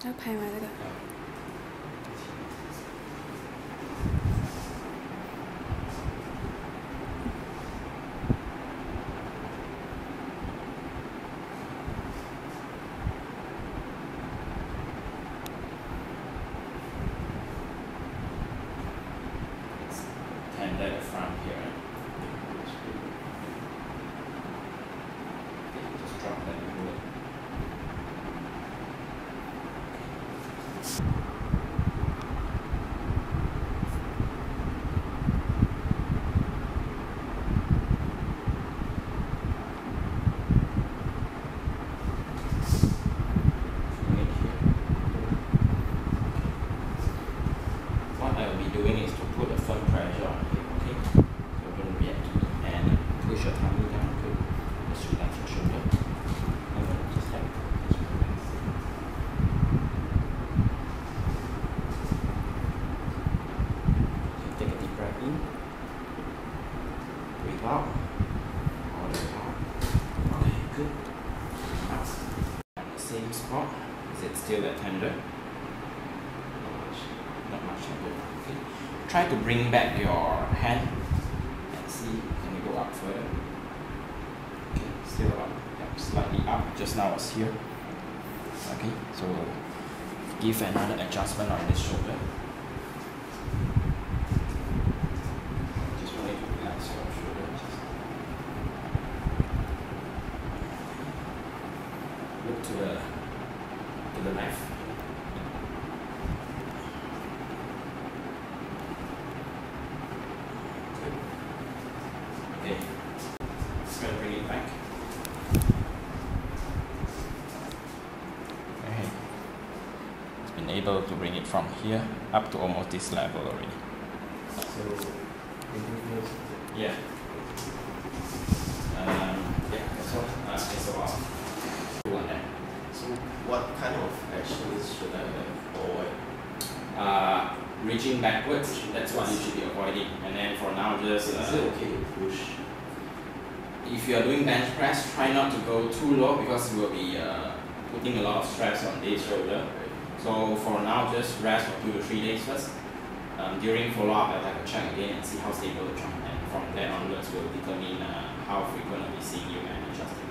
ชัก拍มา这个。 Tender the front here. Just drop that and move it. What I will be doing is to put a firm pressure on it, okay? So don't react to it and push your tummy down, okay? Just relax your shoulder. And then just like just relax. Okay, take a deep breath in. Breathe out. All the way out. Okay, good. Now, on the same spot. Is it still that tender? Not much tender. Okay. Try to bring back your hand and see, can you go up further? Okay, still up, yep, slightly up. Just now was here. Okay, so give another adjustment on this shoulder. Just want you to relax your shoulder. Just look to the left. Okay, just going to bring it back. Okay, it's been able to bring it from here up to almost this level already. So, Yeah. Yeah, that's all. It's a while. Do on that. so what kind of actions should I avoid? Reaching backwards, that's what you should be avoiding. And then for now, just Is it okay to push? if you are doing bench press, try not to go too low because you will be putting a lot of stress on this shoulder. So for now, just rest for 2 to 3 days first. During follow-up, I'll have a check again and see how stable the joint. And from there onwards, we'll determine how frequent I'll be seeing you and adjusting.